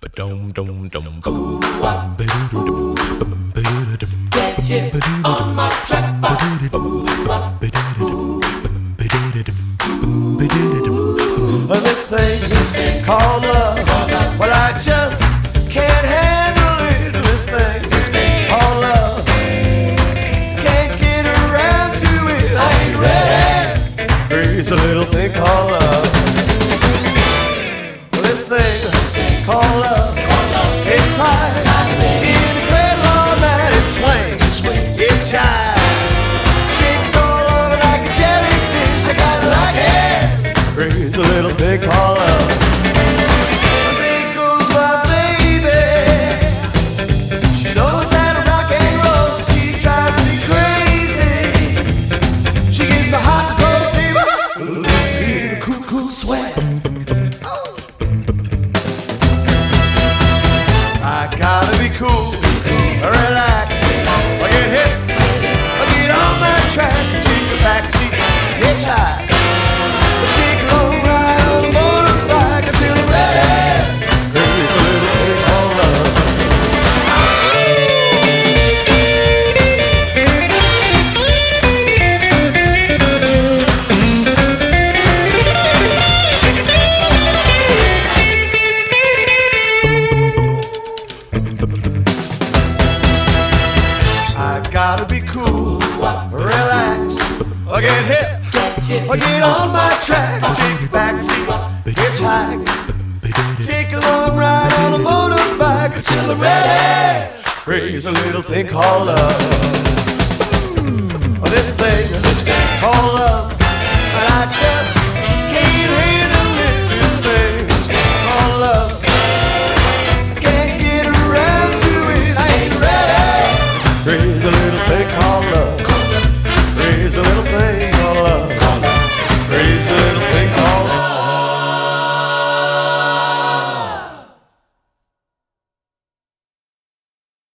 Get hit on my track. This thing called love. Well, I just can't handle it. This thing called love. Can't get around to it. I ain't ready. There's a little thing called love. Well, this thing called love. It cries in the cradle all night. It swings, it jives, shakes all over like a jellyfish. I kinda like it. There's a little thing called love. There goes my baby. She knows how to rock and roll. She drives me crazy. She gives me hot and cold fever. Leaves me in a cool sweat. I gotta be cool, relax, or get hit, or get on my track. Take the backseat, hitchhike, take a long ride on a motorbike until I'm ready. There's a little thing called love. I gotta be cool, relax, or get hit, or get on my track. Take a backseat, hitchhike, take a long ride on a motorbike until I'm ready. Raise a little thing called love. This thing called love, and I just can't handle it. This thing called love. Can't get around to it. I ain't ready. Raise a little